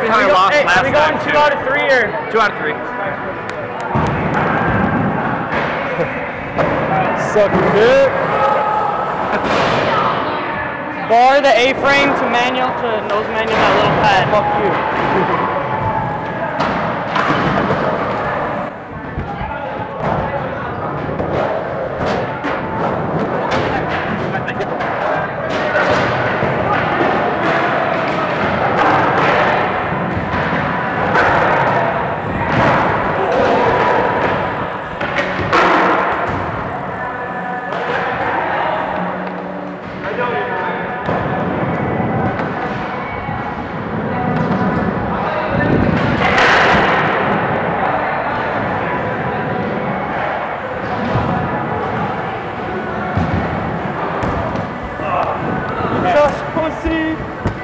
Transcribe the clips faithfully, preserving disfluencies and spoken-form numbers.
behind go, lost hey, last are we going time, two too. out of three or? Two out of three. Sucking dick. Bar the A-frame to manual to nose manual that little pad. Fuck you. Pussy.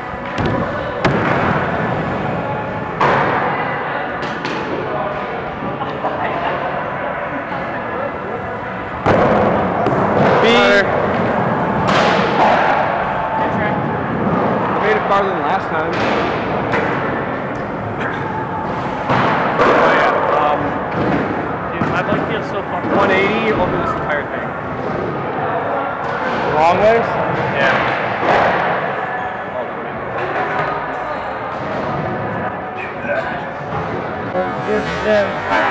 Made it farther than last time. Oh yeah. Um, Dude, my bike feels so fucking one eighty over this entire thing. Long ways? Yeah. Forgive them.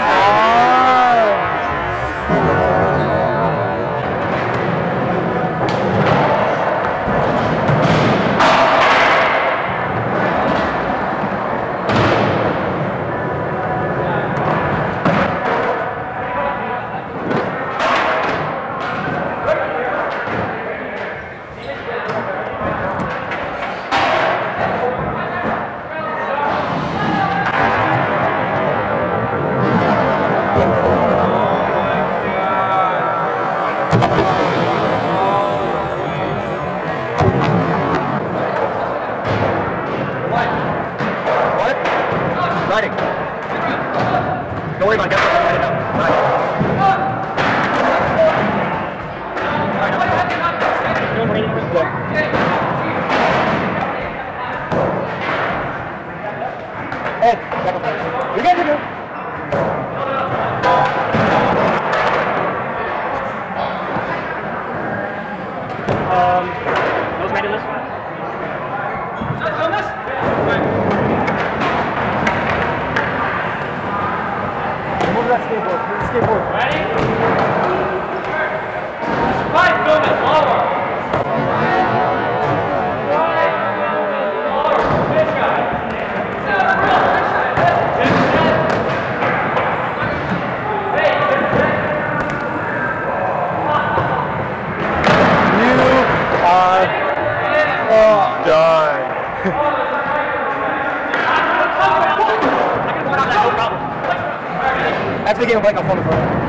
Riding. Don't worry about getting it up. Riding. Hey, back up. You guys are good. Um, nose manual this one. On this? Move that skateboard. Move the skateboard. Ready? Fine, film it lower. That's the game of like on phone for it.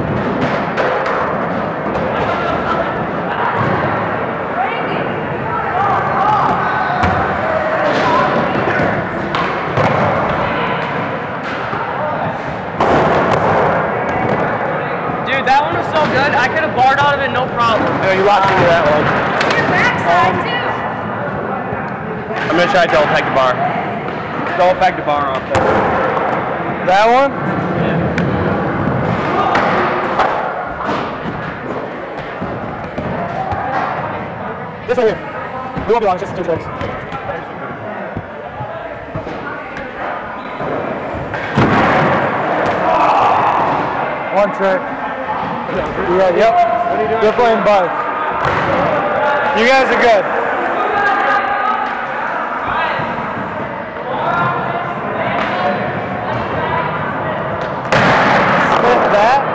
Dude, that one was so good. I could have barred out of it no problem. No, you locked into that one. Your backside Um, too. I'm gonna try to double peg the bar. Double peg the bar off there. That one? Yeah. This one here. We won't be long, it's just two tricks. One trick. Yeah, yep. What are you doing? You're playing both. You guys are good. Split that.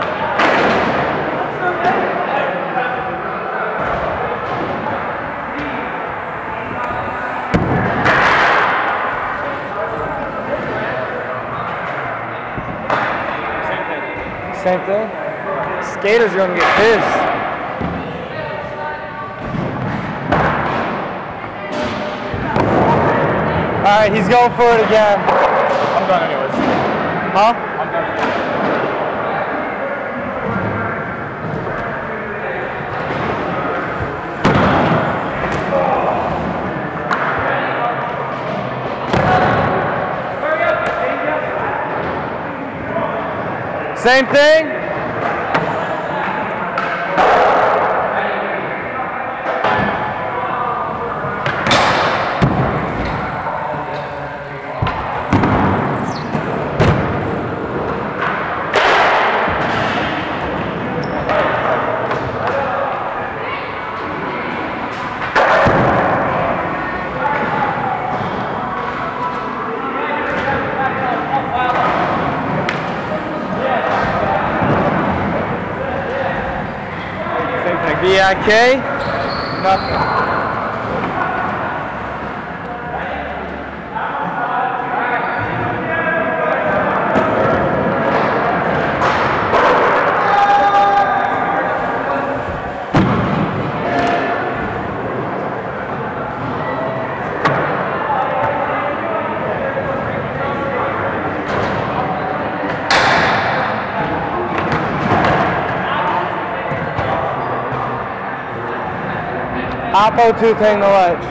Same thing. Skaters are gonna get pissed. All right, he's going for it again. I'm done anyways. Huh? I'm done. Same thing. V I K, nothing. Oppo tooth hang the ledge.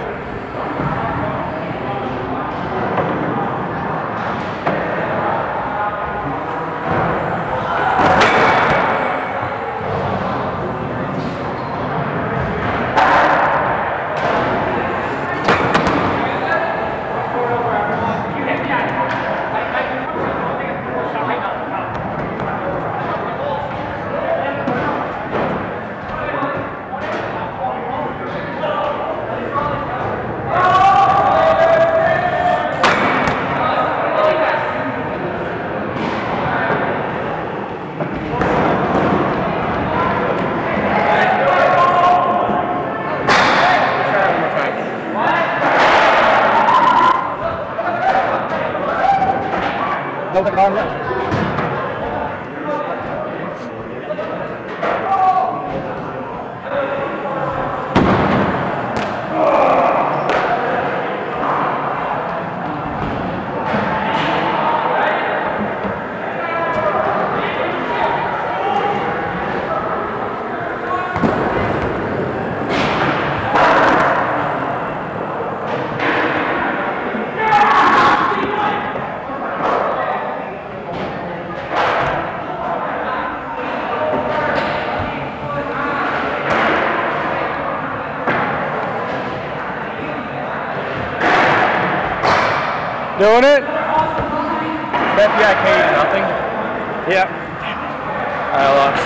Doing it? That V I K is nothing? Yep. I lost.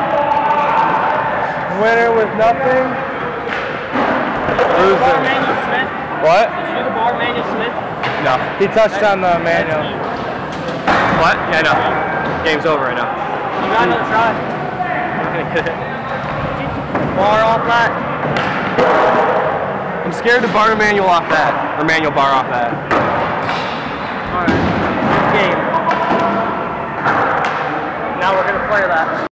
Winner with nothing. Loser. What? Did you do the bar manual Smith? No. He touched on the manual. What? Yeah, no. Game's over right now. You got another try. I'm gonna get it. Bar off that. I'm scared to bar manual off that. Or manual bar off that. Alright. Game. Now we're gonna play that.